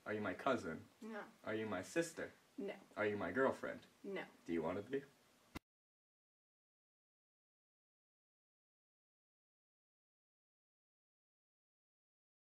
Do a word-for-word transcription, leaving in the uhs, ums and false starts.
Are you my cousin? No. Are you my sister? No. Are you my girlfriend? No. Do you want to be?